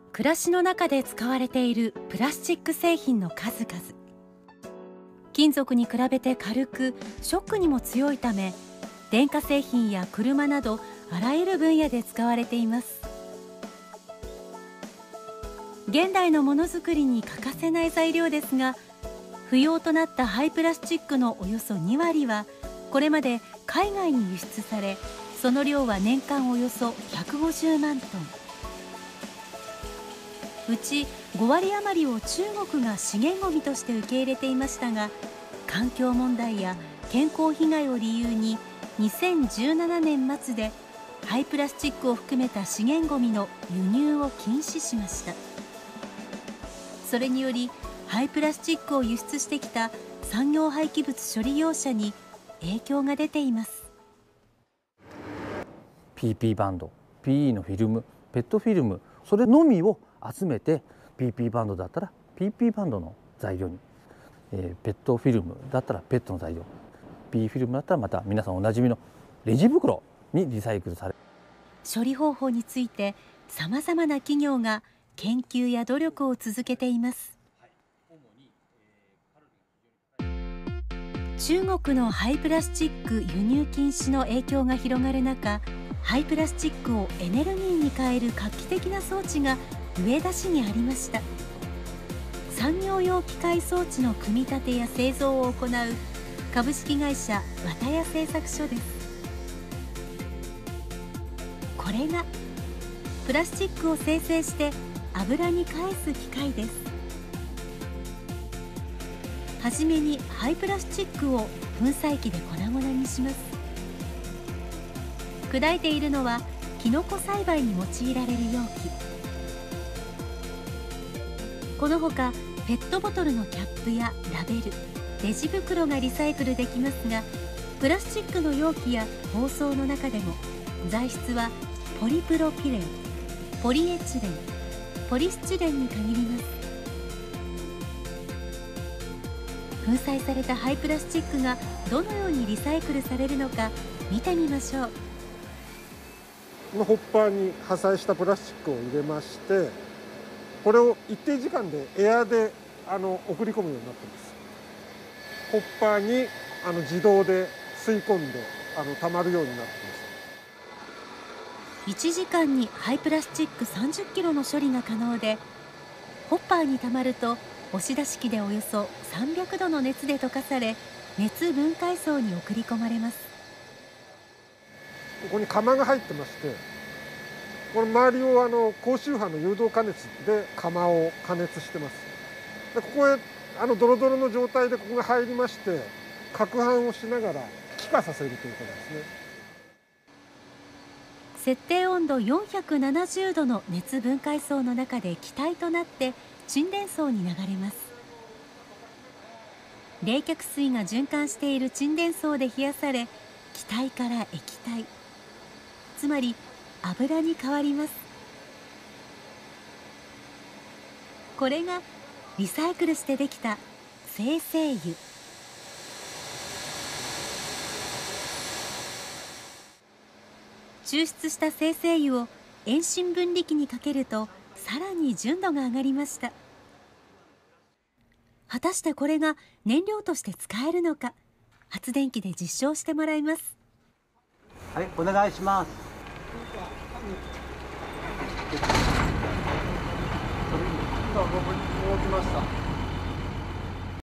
暮らしの中で使われているプラスチック製品の数々。金属に比べて軽く、ショックにも強いため、電化製品や車などあらゆる分野で使われています。現代のものづくりに欠かせない材料ですが、不要となった廃プラスチックのおよそ2割はこれまで海外に輸出され、その量は年間およそ150万トン。うち5割余りを中国が資源ごみとして受け入れていましたが、環境問題や健康被害を理由に2017年末で廃プラスチックを含めた資源ごみの輸入を禁止しました。それにより廃プラスチックを輸出してきた産業廃棄物処理業者に影響が出ています。 PP バンド、PE のフィルム、ペットフィルム、それのみを集めて PP バンドだったら PP バンドの材料に、ペットフィルムだったらペットの材料、 P フィルムだったらまた皆さんおなじみのレジ袋にリサイクルされる。 処理方法についてさまざまな企業が研究や努力を続けています。中国の廃プラスチック輸入禁止の影響が広がる中、廃プラスチックをエネルギーに変える画期的な装置が上田市にありました。産業用機械装置の組み立てや製造を行う株式会社綿谷製作所です。これがプラスチックを生成して油に返す機械です。はじめに廃プラスチックを粉砕機で粉々にします。砕いているのはキノコ栽培に用いられる容器。このほかペットボトルのキャップやラベル、レジ袋がリサイクルできますが、プラスチックの容器や包装の中でも材質はポリプロピレン、ポリエチレン、ポリスチレンに限ります。粉砕された廃プラスチックがどのようにリサイクルされるのか見てみましょう。 このホッパーに破砕したプラスチックを入れまして、これを一定時間でエアで送り込むようになっています。ホッパーに自動で吸い込んで溜まるようになっています。 1時間に廃プラスチック30キロの処理が可能で、ホッパーに溜まると押し出し機でおよそ300度の熱で溶かされ、熱分解層に送り込まれます。 ここに窯が入ってまして、この周りを高周波の誘導加熱で窯を加熱してます。でここへドロドロの状態でここが入りまして、攪拌をしながら気化させるということですね。 設定温度470度の熱分解層の中で気体となって沈殿層に流れます。冷却水が循環している沈殿層で冷やされ、気体から液体、つまり油に変わります。これがリサイクルしてできた精製油。抽出した精製油を遠心分離機にかけると、さらに純度が上がりました。果たしてこれが燃料として使えるのか、発電機で実証してもらいます。 はい、お願いします。 今、動きました。